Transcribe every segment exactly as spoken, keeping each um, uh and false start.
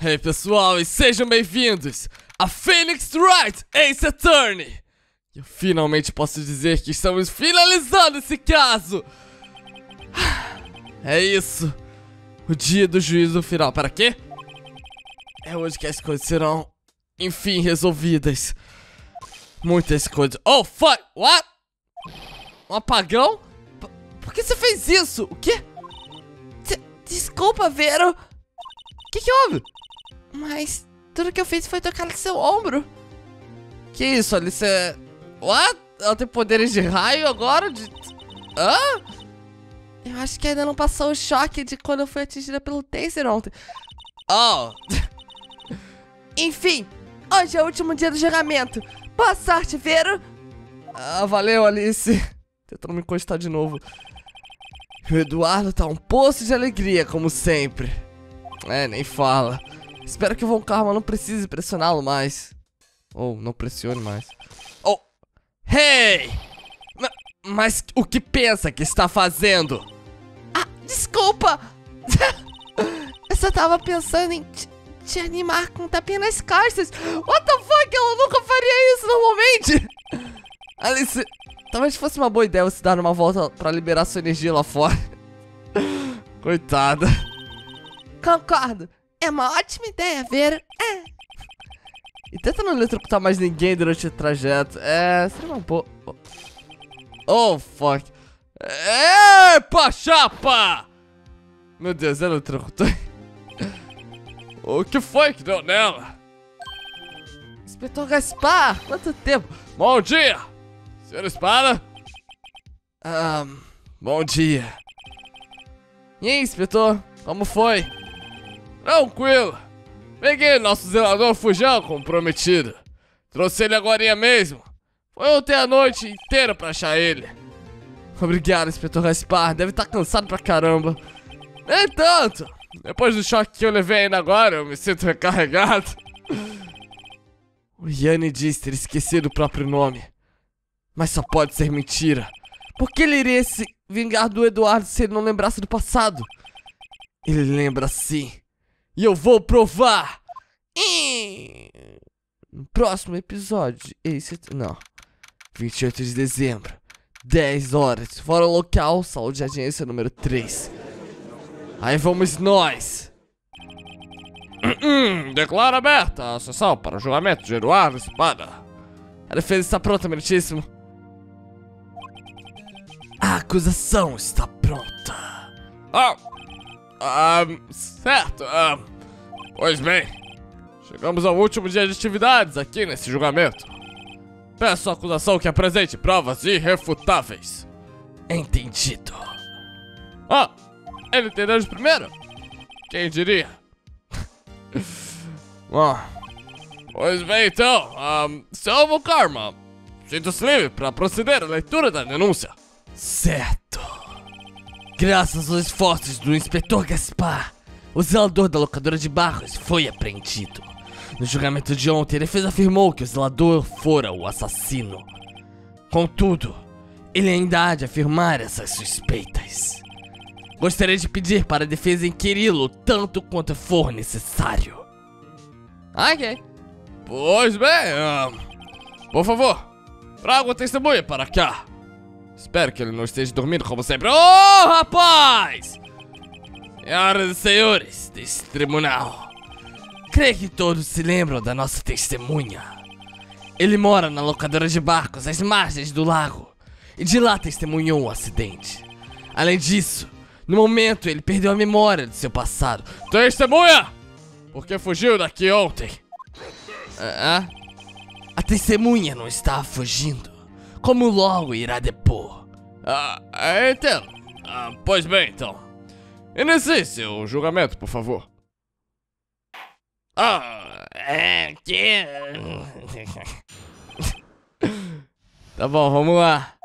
Hey pessoal, e sejam bem-vindos a Phoenix Wright Ace Attorney. Eu finalmente posso dizer que estamos finalizando esse caso. É isso, o dia do juízo final. Para quê? É hoje que as coisas serão, enfim, resolvidas. Muitas coisas. Oh, fuck, what? Um apagão? P Por que você fez isso? O quê? C Desculpa, Vero. O que que houve? Mas tudo que eu fiz foi tocar no seu ombro. Que isso, Alice? What? Ela tem poderes de raio agora? De... Hã? Eu acho que ainda não passou o choque de quando eu fui atingida pelo taser ontem. Oh. Enfim, hoje é o último dia do julgamento. Boa sorte, Vero. Ah, valeu, Alice. Tentando me encostar de novo. O Eduardo tá um poço de alegria, como sempre. É, nem fala. Espero que o Von Karma não precise pressioná-lo mais. Ou não pressione mais. Oh! Hey! Ma mas o que pensa que está fazendo? Ah, desculpa! Eu só tava pensando em te, te animar com um tapinha nas costas. What the fuck? Ela nunca faria isso normalmente! Alice, talvez fosse uma boa ideia você dar uma volta pra liberar sua energia lá fora. Coitada. Concordo. É uma ótima ideia, Vero. É. E tenta não eletrocutar mais ninguém durante o trajeto. É, seria um pouco... Oh, fuck. Epa, chapa! Meu Deus, ela eletrocutou. O que foi que deu nela? Inspetor Gaspar, quanto tempo? Bom dia! Senhor Espada? Ah, bom dia. E aí, inspetor? Como foi? Tranquilo. Peguei nosso zelador fujão comprometido. Trouxe ele agorinha mesmo. Foi ontem a noite inteira pra achar ele. Obrigado, inspetor Gaspar. Deve estar cansado pra caramba. Nem tanto. Depois do choque que eu levei ainda agora, eu me sinto recarregado. O Yanni diz ter esquecido o próprio nome. Mas só pode ser mentira. Por que ele iria se vingar do Eduardo se ele não lembrasse do passado? Ele lembra sim. E eu vou provar! No próximo episódio de Ace... Não. vinte e oito de dezembro. dez horas. Fora o local, sala de audiência número três. Aí vamos nós! Declaro aberta a sessão para o julgamento de Eduardo Espada. A defesa está pronta, meritíssimo. A acusação está pronta. Ah! Ah, certo. Ah, pois bem, chegamos ao último dia de atividades aqui nesse julgamento. Peço à acusação que apresente provas irrefutáveis. Entendido. Ah, ele entendeu de primeiro? Quem diria? Ah, pois bem, então, ah, seu Von Karma, sinta-se livre para proceder à leitura da denúncia. Certo. Graças aos esforços do inspetor Gaspar, o zelador da locadora de Barros foi apreendido. No julgamento de ontem, a defesa afirmou que o zelador fora o assassino. Contudo, ele ainda há de afirmar essas suspeitas. Gostaria de pedir para a defesa inquiri-lo tanto quanto for necessário. Ok. Pois bem, uh, por favor, traga a testemunha para cá. Espero que ele não esteja dormindo como sempre. Oh, rapaz! Senhoras e senhores desse tribunal, creio que todos se lembram da nossa testemunha. Ele mora na locadora de barcos às margens do lago e de lá testemunhou um acidente. Além disso, no momento ele perdeu a memória do seu passado. Testemunha! Por que fugiu daqui ontem? Ah, a testemunha não estava fugindo. Como logo irá depor? Ah, entendo. Ah, pois bem, então. Inicie seu julgamento, por favor. Ah, é que... Tá bom, vamos lá.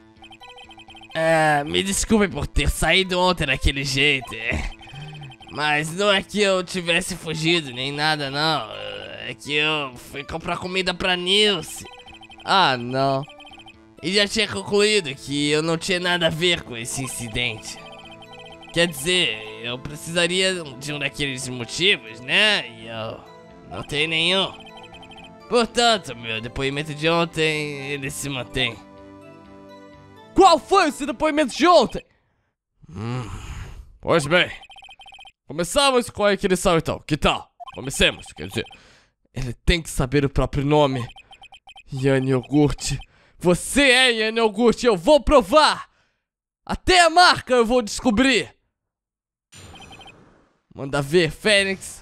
É, me desculpe por ter saído ontem daquele jeito. É. Mas não é que eu tivesse fugido, nem nada, não. É que eu fui comprar comida pra Nilce. Ah, não. E já tinha concluído que eu não tinha nada a ver com esse incidente. Quer dizer, eu precisaria de um daqueles motivos, né? E eu não tenho nenhum. Portanto, meu depoimento de ontem, ele se mantém. Qual foi o seu depoimento de ontem? Hum, pois bem. Começamos com a inquisição então, que tal? Comecemos, quer dizer, ele tem que saber o próprio nome. Yanni Iogurte. Você é Yanni Iogurte, eu vou provar! Até a marca eu vou descobrir! Manda ver, Fênix.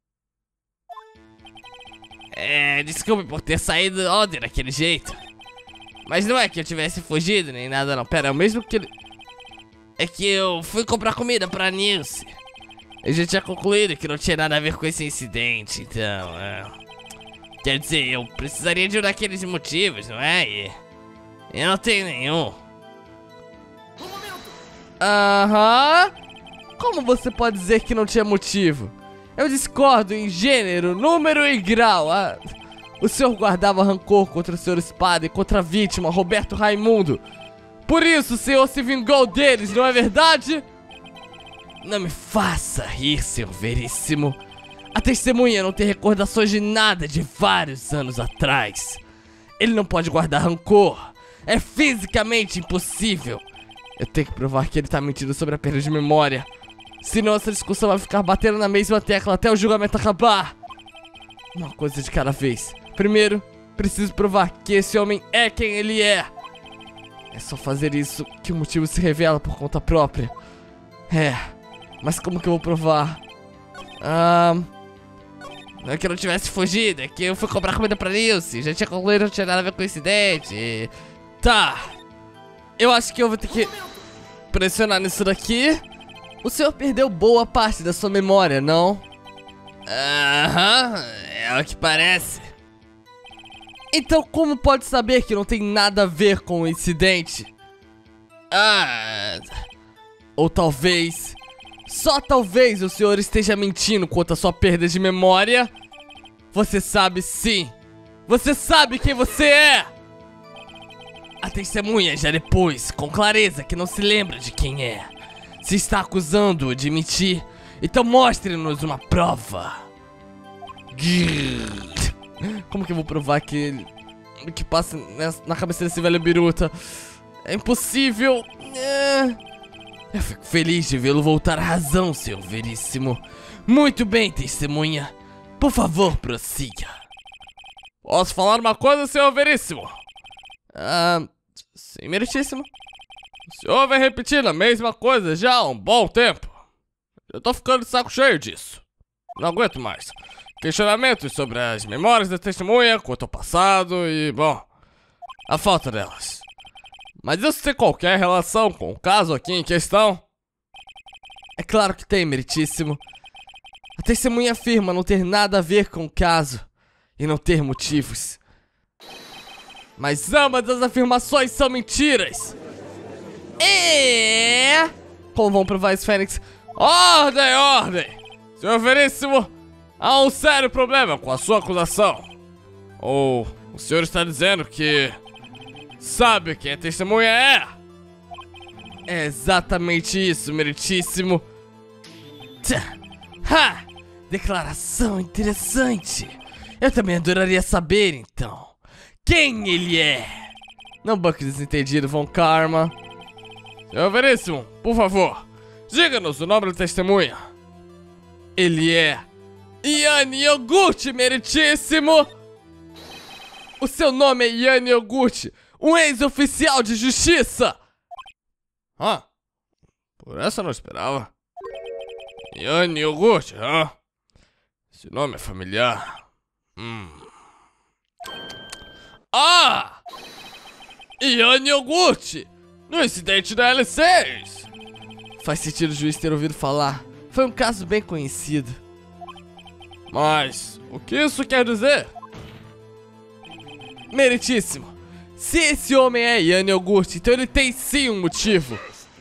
É, desculpe por ter saído ontem daquele jeito. Mas não é que eu tivesse fugido nem nada não. Pera, é o mesmo que ele... É que eu fui comprar comida pra Nilce. Eu já tinha concluído que não tinha nada a ver com esse incidente, então... É... Quer dizer, eu precisaria de um daqueles motivos, não é? E... Eu não tenho nenhum. Aham... Como você pode dizer que não tinha motivo? Eu discordo em gênero, número e grau. Ah, o senhor guardava rancor contra o senhor Espada e contra a vítima, Roberto Raimundo. Por isso o senhor se vingou deles, não é verdade? Não me faça rir, senhor Veríssimo. A testemunha não tem recordações de nada de vários anos atrás. Ele não pode guardar rancor. É fisicamente impossível. Eu tenho que provar que ele tá mentindo sobre a perda de memória. Senão essa discussão vai ficar batendo na mesma tecla até o julgamento acabar. Uma coisa de cada vez. Primeiro, preciso provar que esse homem é quem ele é. É só fazer isso que o motivo se revela por conta própria. É, mas como que eu vou provar? Ah, não é que eu não tivesse fugido, é que eu fui comprar comida pra Nilce. Já tinha concluído, não tinha nada a ver com o incidente. Tá, eu acho que eu vou ter que pressionar nisso daqui. O senhor perdeu boa parte da sua memória, não? Aham, é o que parece. Então como pode saber que não tem nada a ver com o incidente? Ah... Ou talvez... Só talvez o senhor esteja mentindo quanto à sua perda de memória? Você sabe sim! Você sabe quem você é! A testemunha já depois, com clareza, que não se lembra de quem é. Se está acusando-o de mentir, então mostre-nos uma prova. Como que eu vou provar que ele... que passa na cabeça desse velho biruta? É impossível. É... Eu fico feliz de vê-lo voltar à razão, seu Veríssimo. Muito bem, testemunha. Por favor, prossiga. Posso falar uma coisa, seu Veríssimo? Ah... Sim, meritíssimo. O senhor vem repetindo a mesma coisa já há um bom tempo. Eu tô ficando de saco cheio disso. Não aguento mais. Questionamentos sobre as memórias da testemunha quanto ao passado e, bom, a falta delas. Mas isso tem qualquer relação com o caso aqui em questão? É claro que tem, meritíssimo. A testemunha afirma não ter nada a ver com o caso e não ter motivos. Mas ambas as afirmações são mentiras. E... Como vão provar isso, Fênix? Ordem, ordem! Senhor Veríssimo, há um sério problema com a sua acusação. Ou o senhor está dizendo que sabe quem a testemunha é? É exatamente isso, meritíssimo. Tchá. Ha! Declaração interessante. Eu também adoraria saber, então, quem ele é. Não banque desentendido, Von Karma. Senhor Veríssimo, por favor, diga-nos o nome da testemunha. Ele é Yanni Iogurte, meritíssimo. O seu nome é Yanni Iogurte, um ex-oficial de justiça. Ah, por essa eu não esperava. Yanni Iogurte, ah. Esse nome é familiar. Hum. Ah! Yanni Iogurte! No incidente da L seis! Faz sentido o juiz ter ouvido falar. Foi um caso bem conhecido. Mas o que isso quer dizer? Meritíssimo, se esse homem é Yanni Iogurte, então ele tem sim um motivo.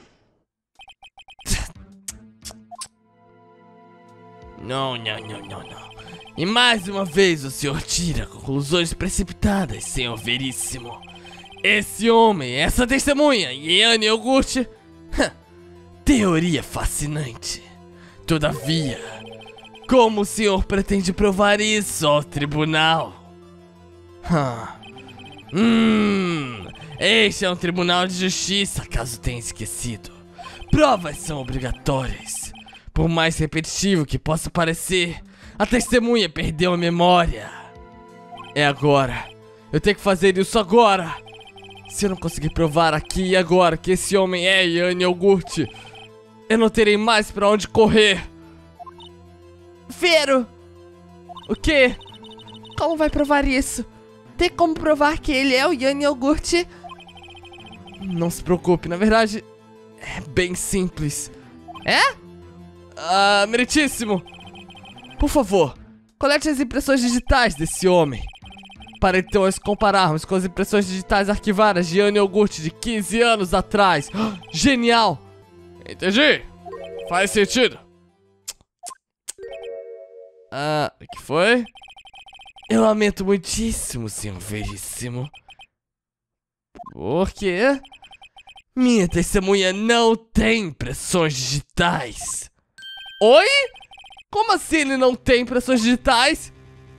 Não, não, não, não, não. E mais uma vez o senhor tira conclusões precipitadas, senhor Veríssimo. Esse homem, essa testemunha, Yanni Iogurte, Teoria fascinante. Todavia, como o senhor pretende provar isso ao tribunal? Hum, este é um tribunal de justiça, caso tenha esquecido. Provas são obrigatórias. Por mais repetitivo que possa parecer, a testemunha perdeu a memória. É agora. Eu tenho que fazer isso agora. Se eu não conseguir provar aqui e agora que esse homem é Yanni Ogurt, eu não terei mais pra onde correr. Vero! O quê? Como vai provar isso? Tem como provar que ele é o Yanni Ogurt? Não se preocupe, na verdade, é bem simples. É? Ah, meritíssimo! Por favor, colete as impressões digitais desse homem, para então as compararmos com as impressões digitais arquivadas de Yanni Ogurt de quinze anos atrás. Genial! Entendi! Faz sentido! Ah, o que foi? Eu lamento muitíssimo, senhor Veríssimo. Por quê? Minha testemunha não tem impressões digitais. Oi? Como assim ele não tem impressões digitais?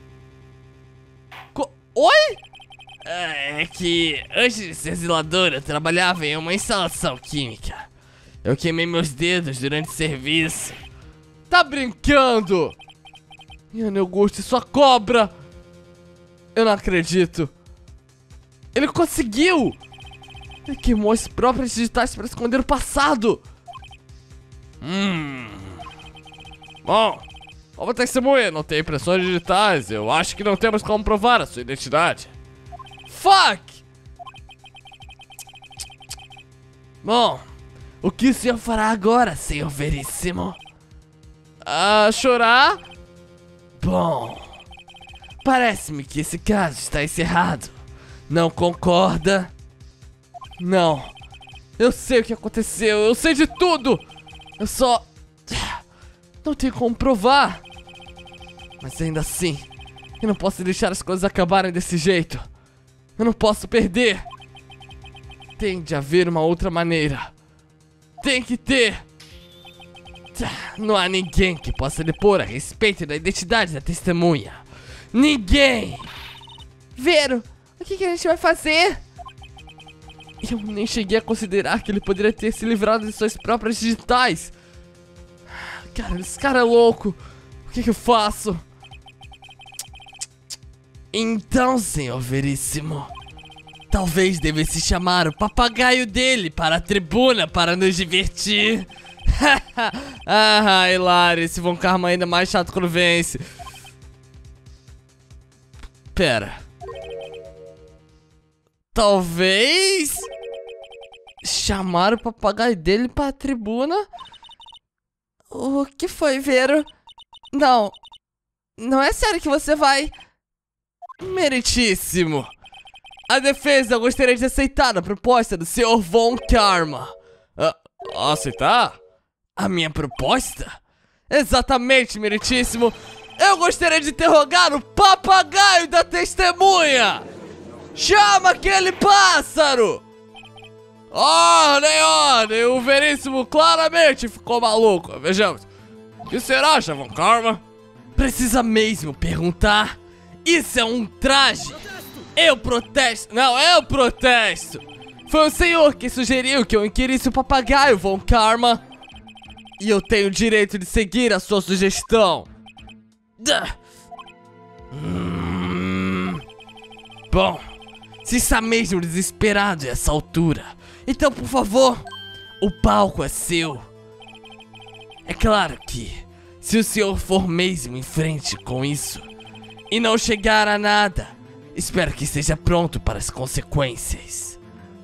Co Oi? É que antes de ser zelador eu trabalhava em uma instalação química. Eu queimei meus dedos durante o serviço. Tá brincando? Yanni Ogurt, sua cobra! Eu não acredito. Ele conseguiu! Ele queimou as próprias digitais para esconder o passado. Hum. Bom, como testemunha, não tem impressões digitais. Eu acho que não temos como provar a sua identidade. Fuck! Bom, o que o senhor fará agora, senhor Veríssimo? Ah, chorar? Bom, parece-me que esse caso está encerrado. Não concorda? Não. Eu sei o que aconteceu, eu sei de tudo. Eu só... não tenho como provar. Mas ainda assim, eu não posso deixar as coisas acabarem desse jeito. Eu não posso perder. Tem de haver uma outra maneira. Tem que ter. Não há ninguém que possa depor a respeito da identidade da testemunha. Ninguém! Vero, o que, que a gente vai fazer? Eu nem cheguei a considerar que ele poderia ter se livrado de suas próprias digitais. Cara, esse cara é louco. O que, que eu faço? Então, senhor Veríssimo, talvez devesse chamar o papagaio dele para a tribuna para nos divertir. Ah, hilário, esse Von Karma ainda mais chato quando vence. Pera. Talvez chamar o papagaio dele para a tribuna? O que foi, Vero? Não, não é sério que você vai... Meritíssimo. A defesa gostaria de aceitar a proposta do senhor Von Karma. Ah, aceitar? A minha proposta? Exatamente, meritíssimo. Eu gostaria de interrogar o papagaio da testemunha. Chama aquele pássaro! Ordem, ordem! O Veríssimo claramente ficou maluco. Vejamos. O que será, Von Karma? Precisa mesmo perguntar? Isso é um traje! Eu protesto! Não, eu protesto! Foi o senhor que sugeriu que eu inquirisse o papagaio, Von Karma. E eu tenho o direito de seguir a sua sugestão. Hum... Bom, se está mesmo desesperado a essa altura, então, por favor, o palco é seu. É claro que, se o senhor for mesmo em frente com isso e não chegar a nada, espero que esteja pronto para as consequências.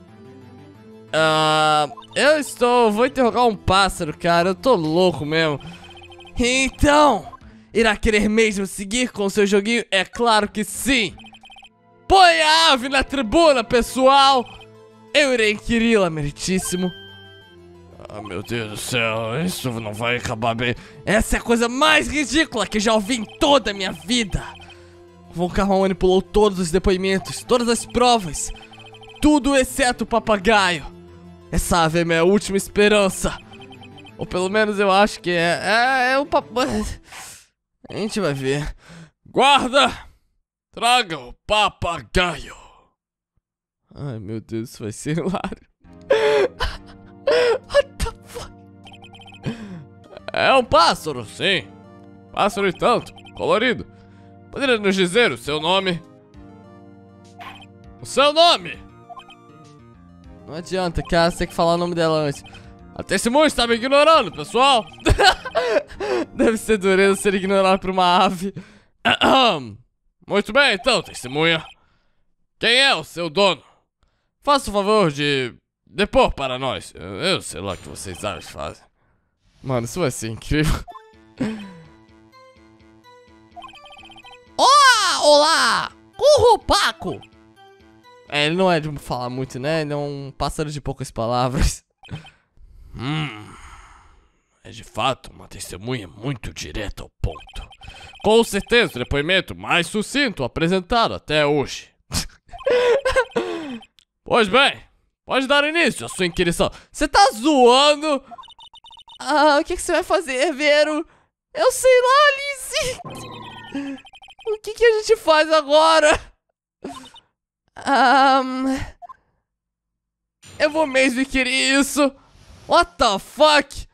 Ah, eu estou... Vou interrogar um pássaro, cara. Eu tô louco mesmo. Então, irá querer mesmo seguir com o seu joguinho? É claro que sim. Põe a ave na tribuna, pessoal. Eu irei inquiri-la, meritíssimo. Ah, meu Deus do céu, isso não vai acabar bem. Essa é a coisa mais ridícula que eu já ouvi em toda a minha vida. Von Karma manipulou todos os depoimentos, todas as provas. Tudo exceto o papagaio. Essa ave é minha última esperança. Ou pelo menos eu acho que é. É, é o papo. A gente vai ver. Guarda! Traga o papagaio! Ai, meu Deus, isso vai ser hilário. What the fuck? É um pássaro, sim. Pássaro e tanto, colorido. Poderia nos dizer o seu nome? O seu nome! Não adianta, cara, você tem que falar o nome dela antes. A testemunha está me ignorando, pessoal. Deve ser dureza ser ignorado por uma ave. Muito bem, então, testemunha. Quem é o seu dono? Faça o favor de depor para nós. Eu, eu sei lá o que vocês aves fazem. Mano, isso vai ser incrível. Olá, olá! Currupaco! É, ele não é de falar muito, né? Ele é um pássaro de poucas palavras. Hum... É de fato uma testemunha muito direta ao ponto. Com certeza o depoimento mais sucinto apresentado até hoje. Pois bem, pode dar início à sua inquirição. Você tá zoando? Ah, o que, que você vai fazer, Vero? Eu sei lá, Alice. O que, que a gente faz agora? Um... Eu vou mesmo inquirir isso. What the fuck?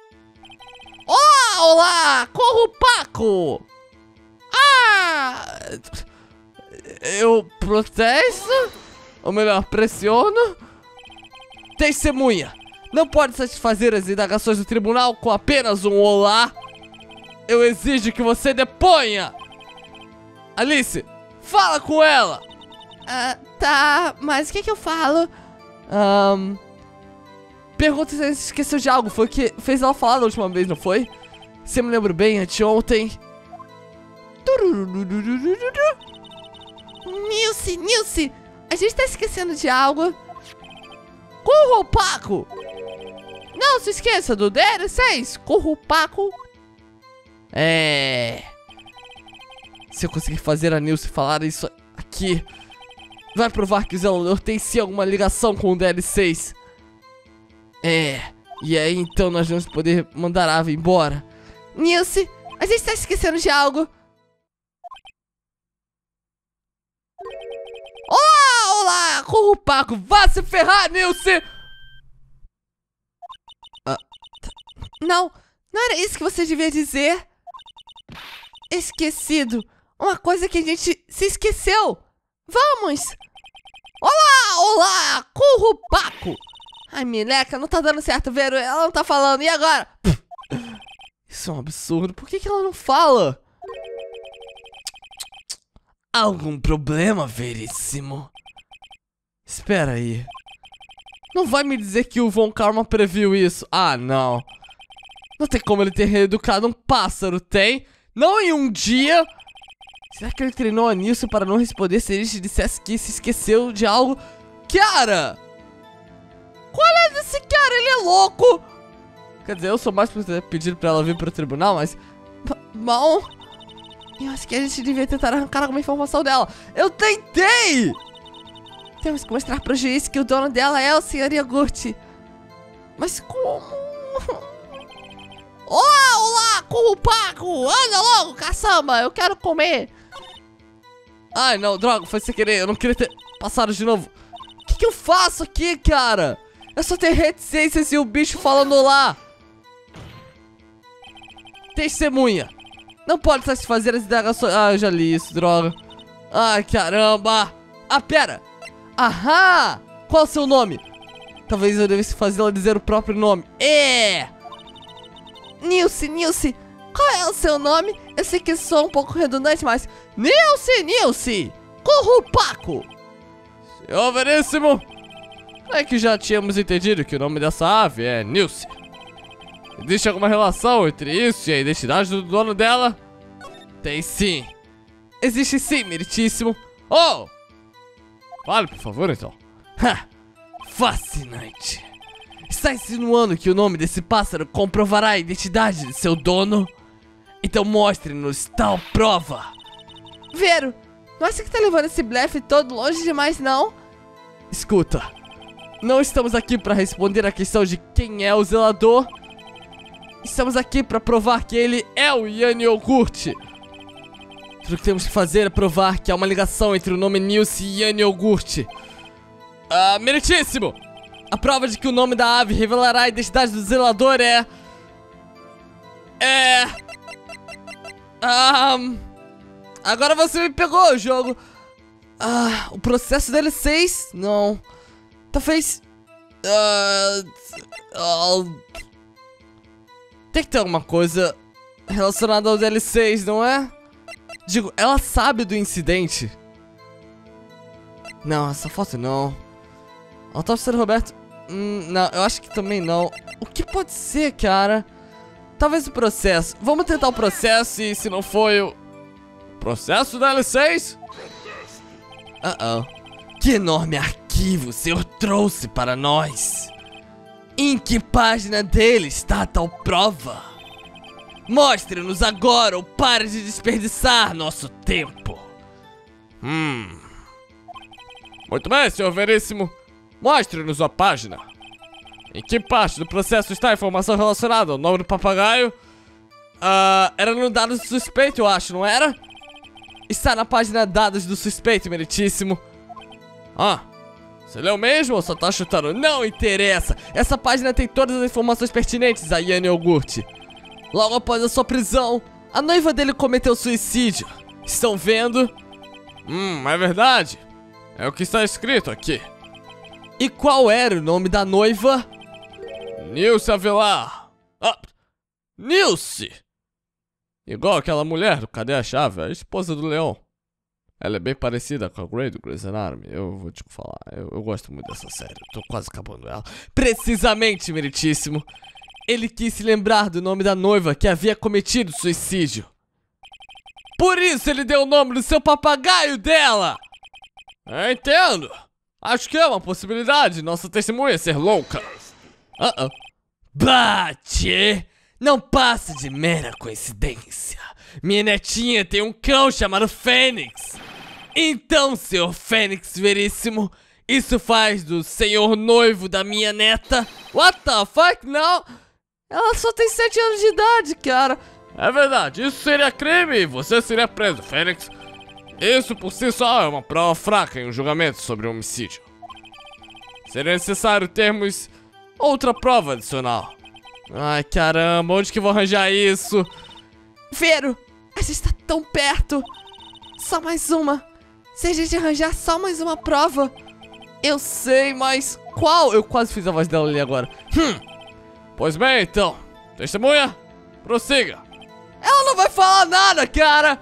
Olá, olá, Currupaco! Ah! Eu protesto? Ou melhor, pressiono? Testemunha, não pode satisfazer as indagações do tribunal com apenas um olá. Eu exijo que você deponha. Alice, fala com ela. Ah, tá, mas o que que eu falo? Um, pergunta se ela se esqueceu de algo. Foi o que fez ela falar da última vez, não foi? Se eu me lembro bem, anteontem. Nilce, Nilce, a gente tá esquecendo de algo. Currupaco! Não se esqueça do D L seis, Currupaco. É... Se eu conseguir fazer a Nilce falar isso aqui, vai provar que o zelador tem sim alguma ligação com o D L seis. É... E aí então nós vamos poder mandar a ave embora. Nilce, a gente tá esquecendo de algo. Olá, olá, Currupaco, vá se ferrar, Nilce! Ah, não, não era isso que você devia dizer. Esquecido. Uma coisa que a gente se esqueceu. Vamos! Olá, olá, Currupaco! Ai, Mileca, não tá dando certo, Vero. Ela não tá falando. E agora? Isso é um absurdo. Por que que ela não fala? Algum problema, Veríssimo? Espera aí. Não vai me dizer que o Von Karma previu isso? Ah, não. Não tem como ele ter reeducado um pássaro, tem? Não em um dia? Será que ele treinou a Nilce para não responder se ele te dissesse que se esqueceu de algo? Cara! Qual é desse cara? Ele é louco! Quer dizer, eu sou mais por ter pedido pra ela vir pro tribunal, mas... Bom... Eu acho que a gente devia tentar arrancar alguma informação dela. Eu tentei! Temos que mostrar pro juiz que o dono dela é o senhor Iogurte. Mas como? Olá, olá, Currupaco! Anda logo, caçamba, eu quero comer. Ai, não, droga, foi sem querer. Eu não queria ter passado de novo. O que que eu faço aqui, cara? É só ter reticências e o bicho falando lá. Testemunha. Não pode satisfazer as indagações. Ah, eu já li isso, droga. Ai, caramba. Ah, pera. Aham. Qual é o seu nome? Talvez eu devesse fazê-la dizer o próprio nome. É. Nilce, Nilce. Qual é o seu nome? Eu sei que sou um pouco redundante, mas... Nilce, Nilce. Currupaco. Senhor Veríssimo. É que já tínhamos entendido que o nome dessa ave é Nilce. Existe alguma relação entre isso e a identidade do dono dela? Tem sim. Existe sim, meritíssimo. Oh! Fale, por favor, então. Ha! Fascinante. Está insinuando que o nome desse pássaro comprovará a identidade de seu dono? Então mostre-nos tal prova. Vero, não acha que tá levando esse blefe todo longe demais, não? Escuta. Não estamos aqui para responder a questão de quem é o zelador. Estamos aqui pra provar que ele é o Yanni Iogurte. Tudo que temos que fazer é provar que há uma ligação entre o nome Nilce e Yanni Iogurte. Ah, meritíssimo! A prova de que o nome da ave revelará a identidade do zelador é... É... Ah... Agora você me pegou o jogo. Ah... O processo D L seis? Não. Talvez... Ah... ah tem que ter alguma coisa relacionada ao D L seis, não é? Digo, ela sabe do incidente. Não, essa foto não. Autópsia do Roberto. Hum, não, eu acho que também não. O que pode ser, cara? Talvez o processo. Vamos tentar o processo e se não foi o... Processo do D L seis? Uh oh. Que enorme arquivo o senhor trouxe para nós. Em que página dele está a tal prova? Mostre-nos agora ou pare de desperdiçar nosso tempo. Hum. Muito bem, senhor Veríssimo. Mostre-nos a página. Em que parte do processo está a informação relacionada ao nome do papagaio? Ah, era no dados do suspeito, eu acho, não era? Está na página dados do suspeito, meritíssimo. Ah. Você leu mesmo ou só tá chutando? Não interessa! Essa página tem todas as informações pertinentes a Yanni Iogurte. Logo após a sua prisão, a noiva dele cometeu suicídio. Estão vendo? Hum, é verdade. É o que está escrito aqui. E qual era o nome da noiva? Nilce Avelar. Ah, Nilce! Igual aquela mulher do Cadê a Chave, a esposa do Leão. Ela é bem parecida com a Grey do Grey's Anatomy. Eu vou te falar, eu, eu gosto muito dessa série. Eu tô quase acabando ela. Precisamente, meritíssimo. Ele quis se lembrar do nome da noiva que havia cometido suicídio. Por isso ele deu o nome do seu papagaio dela. Eu entendo. Acho que é uma possibilidade nossa testemunha ser louca. Uh-oh. Bate! Não passa de mera coincidência. Minha netinha tem um cão chamado Fênix. Então, senhor Fênix Veríssimo, isso faz do senhor noivo da minha neta... What the fuck? Não! Ela só tem sete anos de idade, cara. É verdade, isso seria crime e você seria preso, Fênix. Isso por si só é uma prova fraca em um julgamento sobre um homicídio. Seria necessário termos outra prova adicional. Ai, caramba, onde que eu vou arranjar isso? Vero, a gente tá tão perto. Só mais uma. Se a gente arranjar só mais uma prova. Eu sei, mas qual? Eu quase fiz a voz dela ali agora. Hum. Pois bem, então. Testemunha, prossiga. Ela não vai falar nada, cara.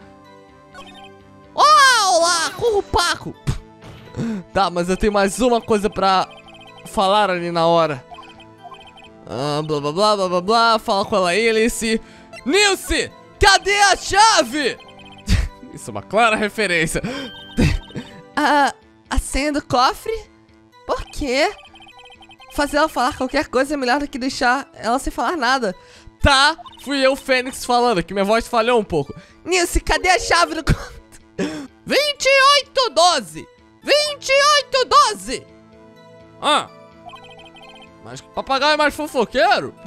Olá, olá, currupaco. Tá, mas eu tenho mais uma coisa pra falar ali na hora. Ah, blá blá blá blá blá blá. Fala com ela aí, Alice. Nilce, cadê a chave? Isso é uma clara referência. Ah, a senha do cofre? Por quê? Fazer ela falar qualquer coisa é melhor do que deixar ela sem falar nada. Tá, fui eu, Fênix, falando, que minha voz falhou um pouco. Nilce, cadê a chave do cofre? vinte e oito doze! vinte e oito doze! Ah! Mas o papagaio é mais fofoqueiro?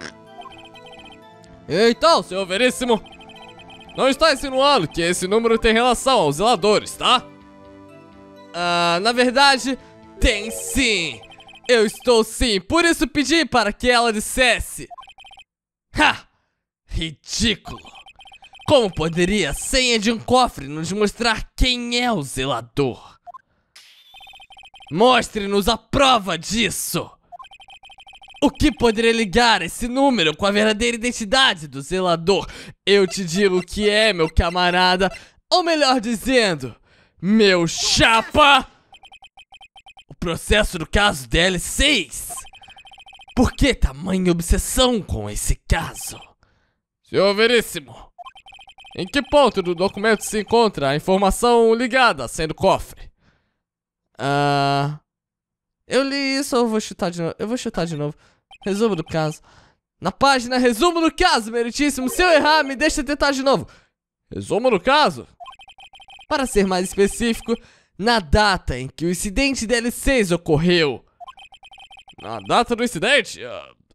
Então, senhor Veríssimo, não está insinuando que esse número tem relação aos zeladores, tá? Ah, na verdade, tem sim! Eu estou sim, por isso pedi para que ela dissesse. Ha! Ridículo! Como poderia a senha de um cofre nos mostrar quem é o zelador? Mostre-nos a prova disso! O que poderia ligar esse número com a verdadeira identidade do zelador? Eu te digo que é, meu camarada, ou melhor dizendo, meu chapa! O processo do caso D L seis. Por que tamanha obsessão com esse caso? Senhor Veríssimo, em que ponto do documento se encontra a informação ligada à senha do cofre? Ah... Eu li isso ou eu vou chutar de novo? Eu vou chutar de novo. Resumo do caso. Na página resumo do caso, meritíssimo. Se eu errar, me deixa tentar de novo. Resumo do caso? Para ser mais específico, na data em que o incidente D L seis ocorreu. Na data do incidente? Uh,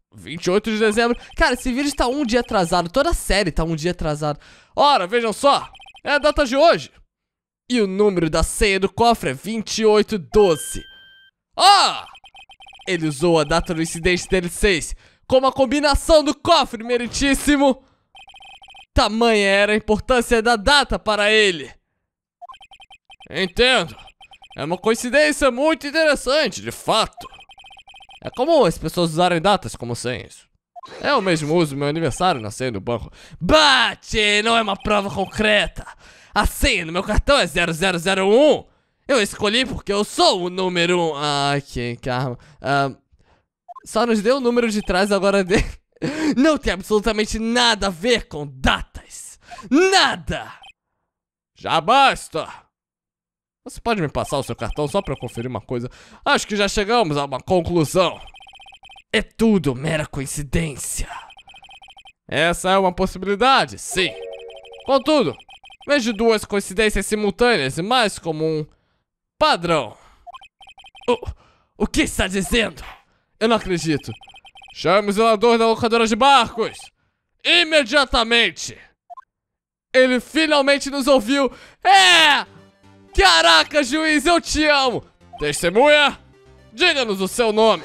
vinte e oito de dezembro. Cara, esse vídeo tá um dia atrasado. Toda a série tá um dia atrasado. Ora, vejam só. É a data de hoje. E o número da senha do cofre é vinte e oito doze. Ah! Ele usou a data do incidente D L seis como a combinação do cofre, meritíssimo. Tamanha era a importância da data para ele. Entendo. É uma coincidência muito interessante, de fato. É comum as pessoas usarem datas como senhas. Eu mesmo uso meu aniversário na senha do banco. Bate! Não é uma prova concreta. A senha no meu cartão é zero zero zero um. Eu escolhi porque eu sou o número um. Ai, que karma. Uh, só nos deu o número de trás, agora de... Não tem absolutamente nada a ver com datas. Nada! Já basta! Você pode me passar o seu cartão só pra eu conferir uma coisa? Acho que já chegamos a uma conclusão. É tudo mera coincidência. Essa é uma possibilidade, sim. Contudo, vejo duas coincidências simultâneas e mais como um padrão. O, o que está dizendo? Eu não acredito. Chame o zelador da locadora de barcos. Imediatamente. Ele finalmente nos ouviu. É! Caraca, juiz, eu te amo. Testemunha, diga-nos o seu nome.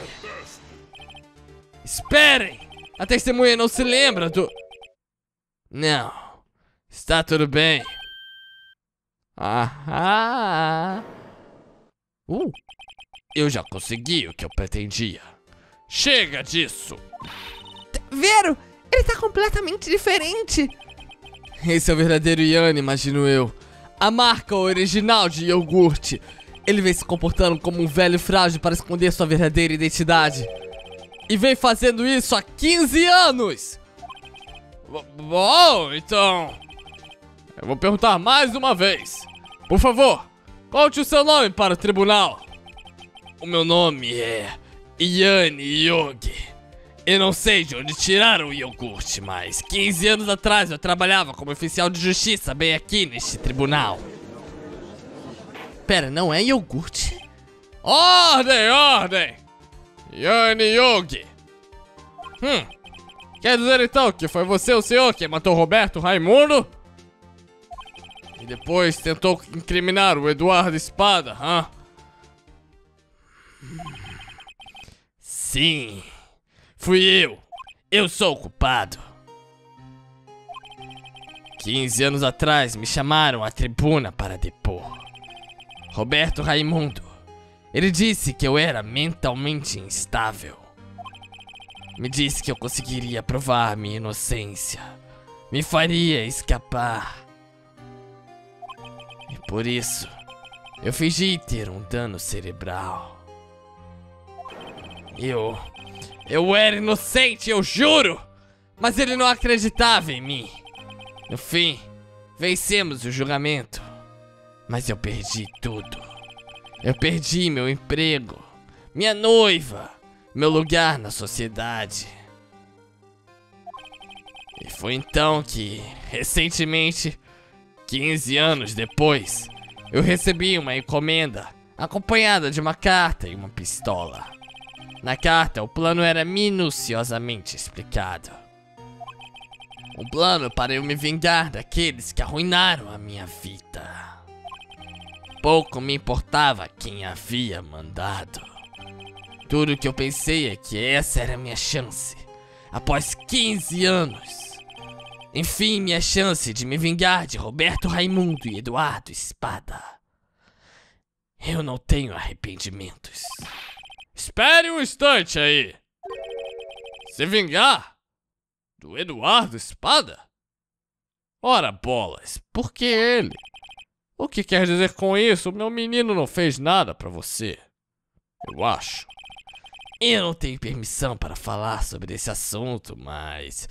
Esperem. A testemunha não se lembra do... Não. Está tudo bem. Ah, uh, eu já consegui o que eu pretendia. Chega disso. Vero, ele tá completamente diferente. Esse é o verdadeiro Yanni, imagino eu. A marca original de iogurte. Ele vem se comportando como um velho frágil para esconder sua verdadeira identidade. E vem fazendo isso há quinze anos. Bom, então... Eu vou perguntar mais uma vez. Por favor, conte o seu nome para o tribunal. O meu nome é Yanni Yogi. Eu não sei de onde tiraram o iogurte, mas quinze anos atrás eu trabalhava como oficial de justiça bem aqui neste tribunal. Pera, não é iogurte? Ordem, ordem! Yanni Yogi. Hum, quer dizer então que foi você o senhor que matou Roberto Raimundo? E depois tentou incriminar o Eduardo Espada, hã? Sim, fui eu. Eu sou o culpado. quinze anos atrás me chamaram à tribuna para depor. Roberto Raimundo. Ele disse que eu era mentalmente instável. Me disse que eu conseguiria provar minha inocência. Me faria escapar. E por isso, eu fingi ter um dano cerebral. Eu... Eu era inocente, eu juro! Mas ele não acreditava em mim. No fim, vencemos o julgamento. Mas eu perdi tudo. Eu perdi meu emprego, minha noiva, meu lugar na sociedade. E foi então que, recentemente, quinze anos depois, eu recebi uma encomenda, acompanhada de uma carta e uma pistola. Na carta, o plano era minuciosamente explicado. Um plano para eu me vingar daqueles que arruinaram a minha vida. Pouco me importava quem havia mandado. Tudo que eu pensei é que essa era a minha chance. Após quinze anos. Enfim, minha chance de me vingar de Roberto Raimundo e Eduardo Espada. Eu não tenho arrependimentos. Espere um instante aí. Se vingar? Do Eduardo Espada? Ora bolas, por que ele? O que quer dizer com isso? Meu menino não fez nada pra você. Eu acho. Eu não tenho permissão para falar sobre esse assunto, mas...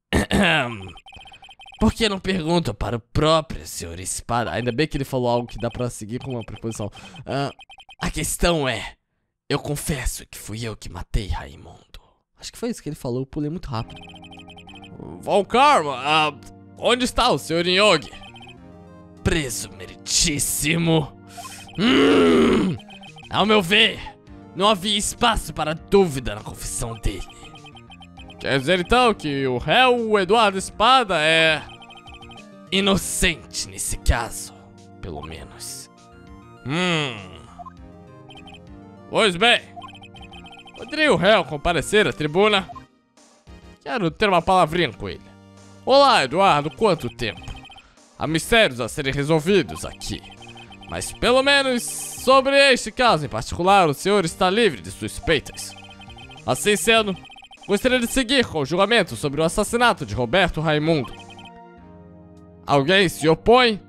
Por que não pergunta para o próprio senhor Espada? Ainda bem que ele falou algo que dá pra seguir com uma preposição. Uh, a questão é... Eu confesso que fui eu que matei Raimundo. Acho que foi isso que ele falou, eu pulei muito rápido. Von Karma, uh, onde está o senhor Yogi? Preso, meritíssimo. Hum, ao meu ver, não havia espaço para dúvida na confissão dele. Quer dizer então que o réu Eduardo Espada é inocente nesse caso, pelo menos. Hum. Pois bem, poderia o réu comparecer à tribuna? Quero ter uma palavrinha com ele. Olá, Eduardo, quanto tempo? Há mistérios a serem resolvidos aqui. Mas pelo menos sobre este caso em particular, o senhor está livre de suspeitas. Assim sendo, gostaria de seguir com o julgamento sobre o assassinato de Roberto Raimundo. Alguém se opõe?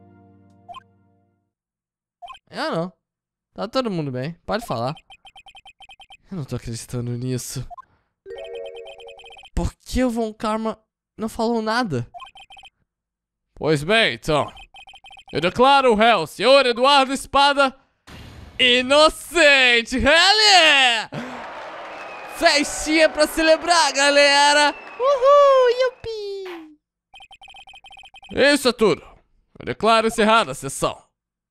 Eu não. Tá todo mundo bem, pode falar. Eu não tô acreditando nisso. Por que o Von Karma não falou nada? Pois bem, então. Eu declaro o réu, senhor Eduardo Espada, inocente! Ele! Festinha pra celebrar, galera! Uhul, yupi! Isso é tudo. Eu declaro encerrada a sessão.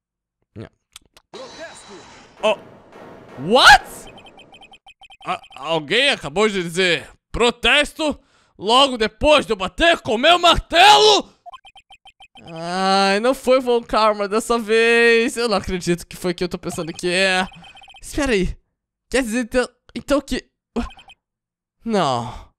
Oh, what? A alguém acabou de dizer protesto logo depois de eu bater com meu martelo? Ai, não foi Von Karma dessa vez. Eu não acredito que foi que eu tô pensando que é. Espera aí. Quer dizer então, então que... Não.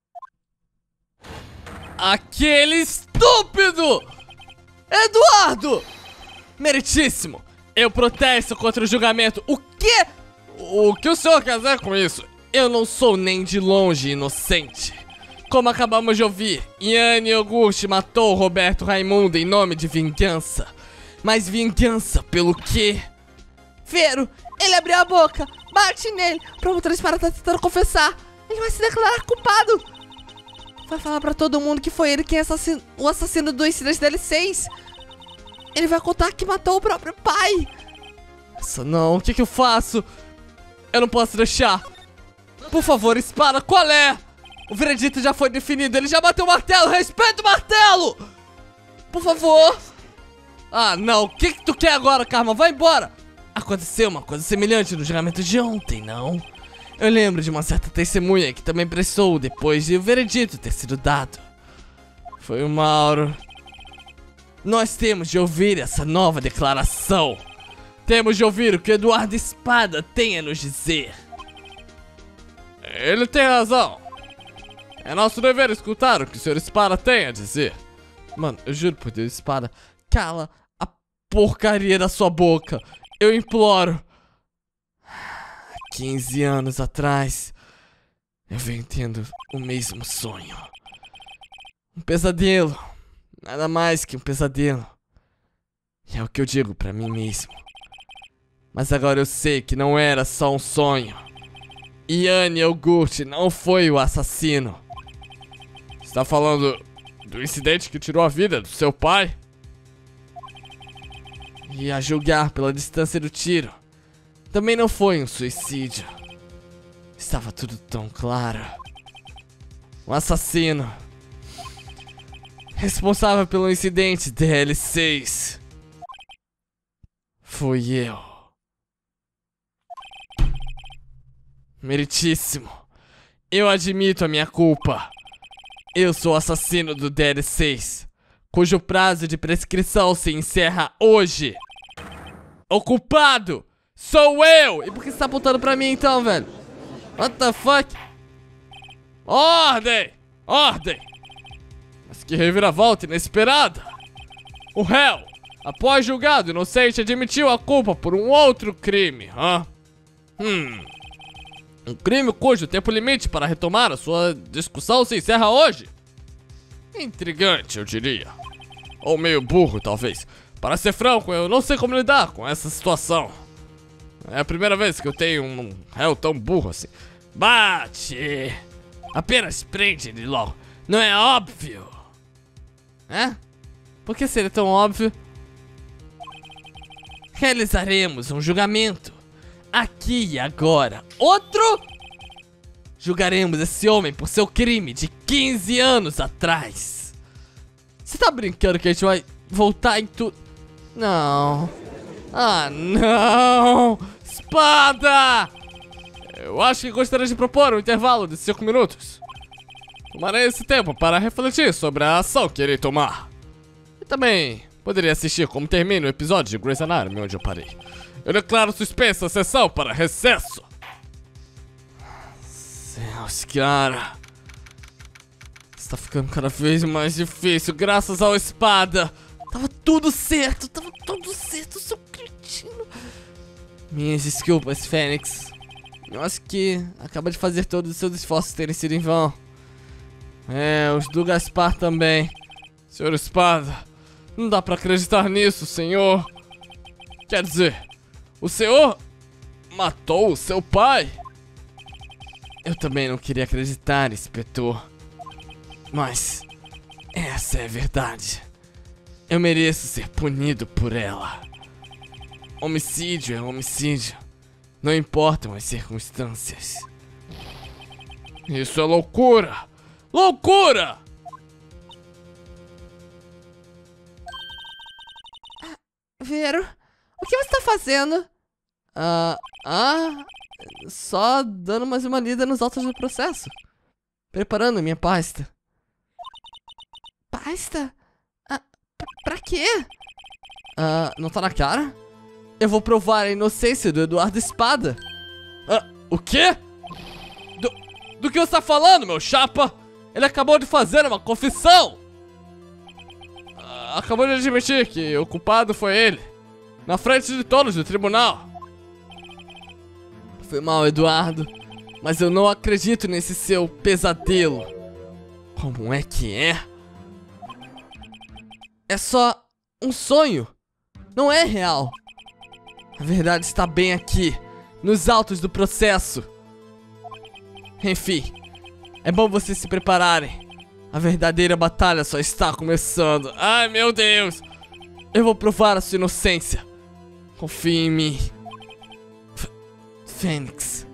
Aquele estúpido! Eduardo! Meritíssimo! Eu protesto contra o julgamento. O quê? O que o senhor quer dizer com isso? Eu não sou nem de longe inocente. Como acabamos de ouvir, Yanni Auguste matou Roberto Raimundo em nome de vingança. Mas vingança pelo quê? Vero, ele abriu a boca, bate nele. O promotor Espada tá tentando confessar. Ele vai se declarar culpado. Vai falar pra todo mundo que foi ele quem assassinou o assassino do incidente D L seis. Ele vai contar que matou o próprio pai. Nossa, não, o que que eu faço? Eu não posso deixar. Por favor, Espada, qual é? O veredito já foi definido, ele já bateu o martelo, respeita o martelo! Por favor. Ah, não, o que que tu quer agora, Karma? Vai embora! Aconteceu uma coisa semelhante no julgamento de ontem, não? Eu lembro de uma certa testemunha que também pressou depois de o veredito ter sido dado. Foi o Mauro. Nós temos de ouvir essa nova declaração. Temos de ouvir o que Eduardo Espada tem a nos dizer. Ele tem razão. É nosso dever escutar o que o senhor Espada tem a dizer. Mano, eu juro por Deus, Espada, cala a porcaria da sua boca. Eu imploro. quinze anos atrás, eu venho tendo o mesmo sonho. Um pesadelo. Nada mais que um pesadelo. E é o que eu digo pra mim mesmo. Mas agora eu sei que não era só um sonho. Yanni Auguste não foi o assassino. Você tá falando do incidente que tirou a vida do seu pai? E a julgar pela distância do tiro, também não foi um suicídio. Estava tudo tão claro. Um assassino responsável pelo incidente D L seis fui eu. Meritíssimo. Eu admito a minha culpa. Eu sou o assassino do D L seis, cujo prazo de prescrição se encerra hoje. O culpado sou eu! E por que você tá apontando pra mim então, velho? What the fuck? Ordem! Ordem! Mas que reviravolta inesperada! O réu, após julgado inocente, admitiu a culpa por um outro crime, hã? Hum... Um crime cujo tempo limite para retomar a sua discussão se encerra hoje? Intrigante, eu diria. Ou meio burro, talvez. Para ser franco, eu não sei como lidar com essa situação. É a primeira vez que eu tenho um réu tão burro assim. Bate! Apenas prende ele logo. Não é óbvio? É? Por que seria tão óbvio? Realizaremos um julgamento. Aqui e agora. Outro? Julgaremos esse homem por seu crime de quinze anos atrás. Você tá brincando que a gente vai voltar em tudo? Não. Ah, não! Espada! Eu acho que gostaria de propor um intervalo de cinco minutos. Tomarei esse tempo para refletir sobre a ação que irei tomar. E também poderia assistir como termina o episódio de Grey's Anatomy onde eu parei. Eu declaro suspensa a sessão para recesso. Deus, cara. Está ficando cada vez mais difícil graças ao espada. Tava tudo certo, tava tudo certo, seu cretino. Minhas desculpas, Fênix. Eu acho que acaba de fazer todos os seus esforços terem sido em vão. É, os do Gaspar também. Senhor Espada, não dá pra acreditar nisso, senhor. Quer dizer, o senhor matou o seu pai? Eu também não queria acreditar, inspetor. Mas essa é a verdade. Eu mereço ser punido por ela. Homicídio é homicídio. Não importam as circunstâncias. Isso é loucura! Loucura! Vero, o que você tá fazendo? Ah, ah, só dando mais uma lida nos autos do processo. Preparando minha pasta. Pasta? Ah, pra quê? Ah, não tá na cara? Eu vou provar a inocência do Eduardo Espada. Ah, o quê? Do, do que você tá falando, meu chapa? Ele acabou de fazer uma confissão. Ah, acabou de admitir que o culpado foi ele. Na frente de todos do tribunal. Foi mal, Eduardo. Mas eu não acredito nesse seu pesadelo. Como é que é? É só um sonho. Não é real. A verdade está bem aqui, nos autos do processo. Enfim, é bom vocês se prepararem. A verdadeira batalha só está começando. Ai, meu Deus. Eu vou provar a sua inocência. Confie em mim. F Fênix.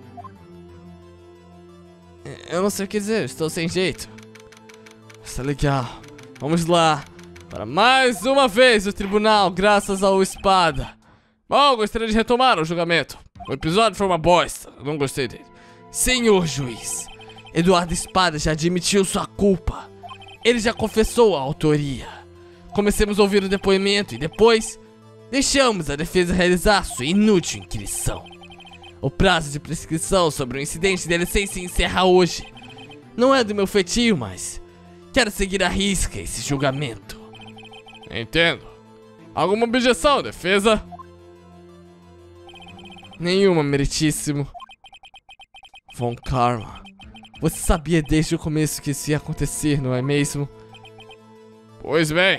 Eu não sei o que dizer, estou sem jeito. Está legal. Vamos lá. Para mais uma vez o tribunal, graças ao Espada. Bom, gostaria de retomar o julgamento. O episódio foi uma bosta, eu não gostei dele. Senhor juiz, Eduardo Espada já admitiu sua culpa. Ele já confessou a autoria. Comecemos a ouvir o depoimento e depois deixamos a defesa realizar sua inútil inquirição. O prazo de prescrição sobre o incidente dele sem se encerra hoje. Não é do meu feitio, mas quero seguir à risca esse julgamento. Entendo. Alguma objeção, defesa? Nenhuma, meritíssimo. Von Karma, você sabia desde o começo que isso ia acontecer, não é mesmo? Pois bem.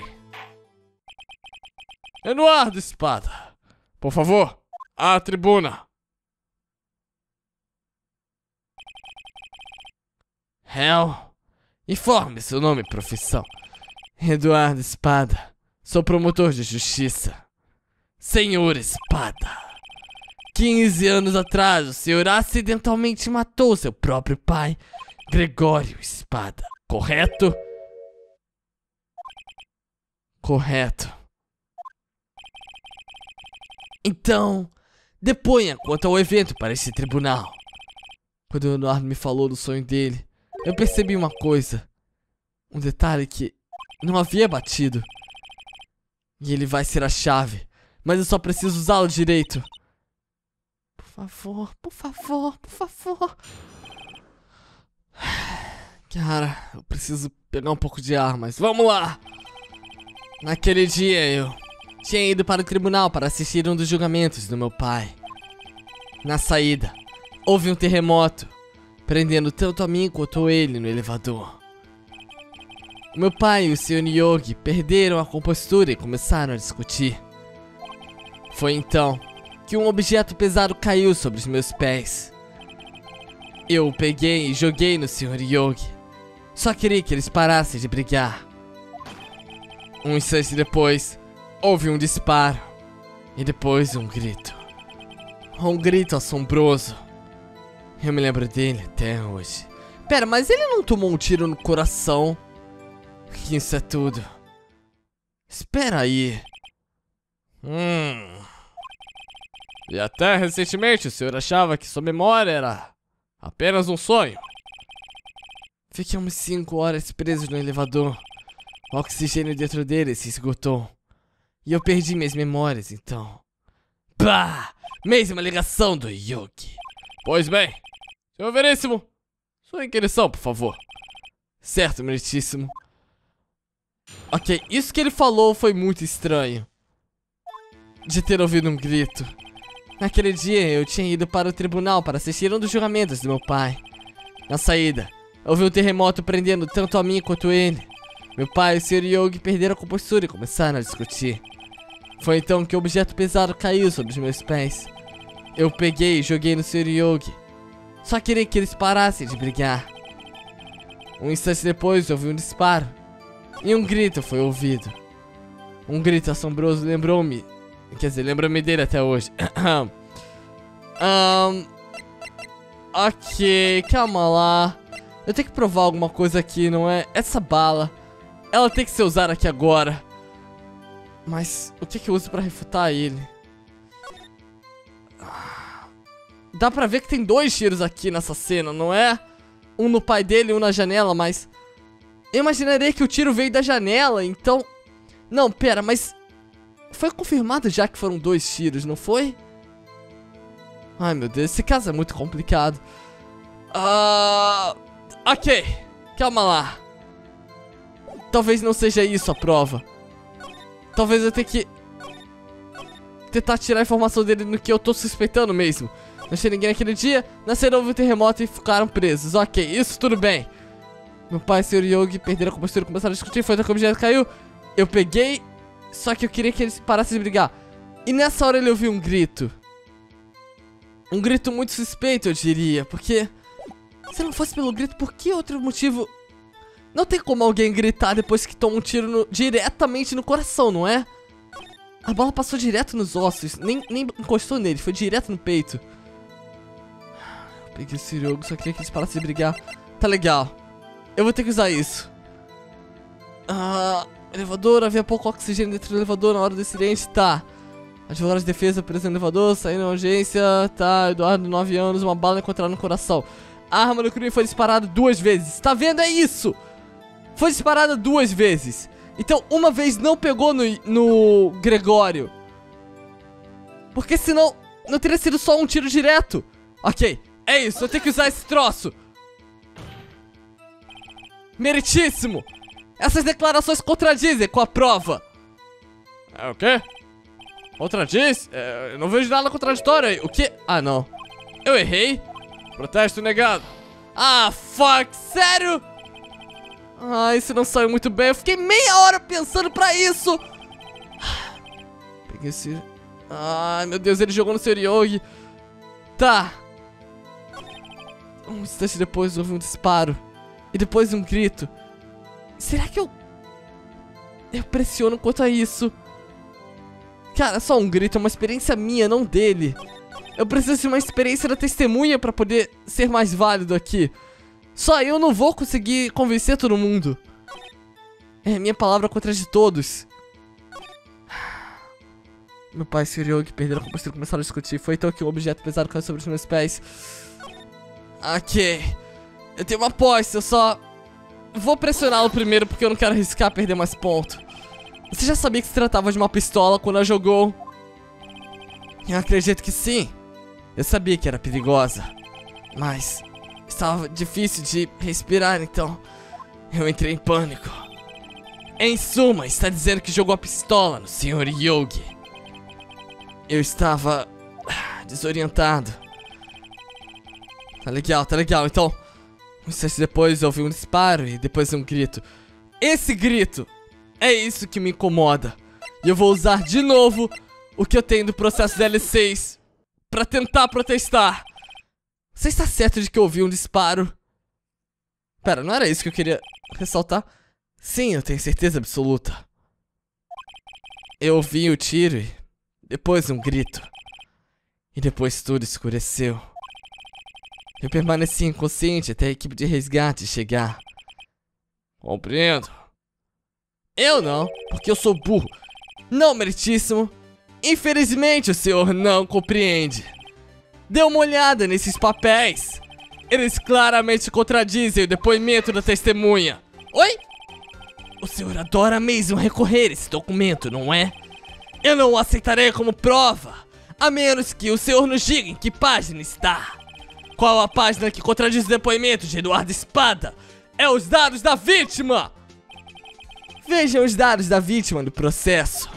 Eduardo Espada, por favor, à tribuna. Hell, informe seu nome e profissão. Eduardo Espada, sou promotor de justiça. Senhor Espada, quinze anos atrás, o senhor acidentalmente matou seu próprio pai, Gregório Espada, correto? Correto. Então, deponha quanto ao evento para este tribunal. Quando o Eduardo me falou do sonho dele, eu percebi uma coisa. Um detalhe que não havia batido. E ele vai ser a chave, mas eu só preciso usá-lo direito. Por favor, por favor, por favor. Cara, eu preciso pegar um pouco de ar, mas vamos lá. Naquele dia eu tinha ido para o tribunal para assistir um dos julgamentos do meu pai. Na saída, houve um terremoto, prendendo tanto a mim quanto ele no elevador. O meu pai e o senhor Yogi perderam a compostura e começaram a discutir. Foi então que um objeto pesado caiu sobre os meus pés. Eu o peguei e joguei no senhor Yogi. Só queria que eles parassem de brigar. Um instante depois, houve um disparo. E depois um grito. Um grito assombroso. Eu me lembro dele até hoje. Pera, mas ele não tomou um tiro no coração? Isso é tudo. Espera aí. Hum... E até recentemente o senhor achava que sua memória era apenas um sonho. Fiquei umas cinco horas preso no elevador. O oxigênio dentro dele se esgotou. E eu perdi minhas memórias, então. Pá! Mesma ligação do Yugi. Pois bem, senhor Veríssimo, sua inquirição, por favor. Certo, meritíssimo. Ok, isso que ele falou foi muito estranho. De ter ouvido um grito. Naquele dia eu tinha ido para o tribunal para assistir um dos julgamentos do meu pai. Na saída, houve um terremoto prendendo tanto a mim quanto ele. Meu pai e o senhor Yugi perderam a compostura e começaram a discutir. Foi então que o objeto pesado caiu sobre os meus pés. Eu peguei e joguei no senhor Yugi. Só queria que eles parassem de brigar. Um instante depois houve um disparo. E um grito foi ouvido. Um grito assombroso lembrou-me. Quer dizer, lembra-me dele até hoje. um, ok, calma lá. Eu tenho que provar alguma coisa aqui, não é? Essa bala, ela tem que ser usada aqui agora. Mas o que que eu uso pra refutar ele? Dá pra ver que tem dois tiros aqui nessa cena, não é? Um no pai dele e um na janela, mas... eu imaginaria que o tiro veio da janela, então... Não, pera, mas... foi confirmado já que foram dois tiros, não foi? Ai, meu Deus, esse caso é muito complicado. Ah... ok, calma lá. Talvez não seja isso a prova. Talvez eu tenha que... tentar tirar a informação dele no que eu tô suspeitando mesmo. Não tinha ninguém naquele dia, nasceram houve um terremoto e ficaram presos. Ok, isso tudo bem. Meu pai e o senhor Yugi perderam a compostura e começaram a discutir. Foi então que o objeto caiu. Eu peguei, só que eu queria que eles parassem de brigar. E nessa hora ele ouviu um grito. Um grito muito suspeito, eu diria. Porque, se não fosse pelo grito, por que outro motivo? Não tem como alguém gritar depois que toma um tiro no, diretamente no coração, não é? A bola passou direto nos ossos, nem, nem encostou nele, foi direto no peito. Eu peguei o senhor Yugi, só queria que eles parassem de brigar. Tá legal, eu vou ter que usar isso. Ah, elevador, havia pouco oxigênio dentro do elevador na hora do acidente, tá. Advogado de defesa preso no elevador, saindo na urgência, tá. Eduardo, nove anos, uma bala encontrada no coração. A arma do crime foi disparada duas vezes, tá vendo? É isso! Foi disparada duas vezes. Então, uma vez não pegou no, no Gregório. Porque senão, não teria sido só um tiro direto. Ok, é isso, eu tenho que usar esse troço. Meritíssimo! Essas declarações contradizem com a prova. É o quê? Contradiz? É, eu não vejo nada contraditório aí. O quê? Ah, não. Eu errei? Protesto negado. Ah, fuck, sério? Ah, isso não saiu muito bem. Eu fiquei meia hora pensando pra isso. Peguei esse... ai, meu Deus, ele jogou no senhor Yugi. Tá. Um instante depois houve um disparo. E depois um grito. Será que eu... eu pressiono quanto a isso? Cara, só um grito é uma experiência minha, não dele. Eu preciso de uma experiência da testemunha pra poder ser mais válido aqui. Só eu não vou conseguir convencer todo mundo. É minha palavra contra a de todos. Meu pai e o senhor Yugi perderam a compostura e começaram a discutir. Foi então que um objeto pesado caiu sobre os meus pés. Ok. Eu tenho uma aposta, eu só... vou pressioná-lo primeiro porque eu não quero arriscar perder mais ponto. Você já sabia que se tratava de uma pistola quando a jogou? Eu acredito que sim. Eu sabia que era perigosa. Mas... estava difícil de respirar, então eu entrei em pânico. Em suma, está dizendo que jogou a pistola no senhor Yugi. Eu estava desorientado. Tá legal, tá legal. Então, um instante depois houve um disparo e depois um grito. Esse grito é isso que me incomoda. E eu vou usar de novo o que eu tenho do processo D L seis pra tentar protestar. Você está certo de que eu ouvi um disparo? Pera, não era isso que eu queria ressaltar? Sim, eu tenho certeza absoluta. Eu ouvi o tiro e depois um grito. E depois tudo escureceu. Eu permaneci inconsciente até a equipe de resgate chegar. Compreendo. Eu não, porque eu sou burro. Não, meritíssimo. Infelizmente o senhor não compreende. Dê uma olhada nesses papéis. Eles claramente contradizem o depoimento da testemunha. Oi? O senhor adora mesmo recorrer a esse documento, não é? Eu não o aceitarei como prova, a menos que o senhor nos diga em que página está. Qual a página que contradiz o depoimento de Eduardo Espada? É os dados da vítima! Vejam os dados da vítima no processo.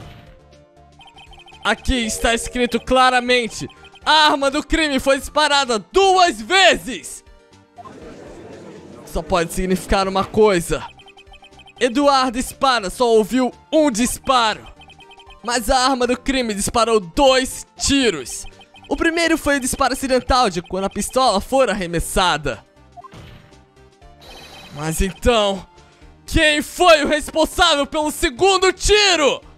Aqui está escrito claramente: a arma do crime foi disparada duas vezes! Só pode significar uma coisa: Eduardo Espada só ouviu um disparo, mas a arma do crime disparou dois tiros. O primeiro foi o disparo acidental de quando a pistola for arremessada. Mas então, quem foi o responsável pelo segundo tiro?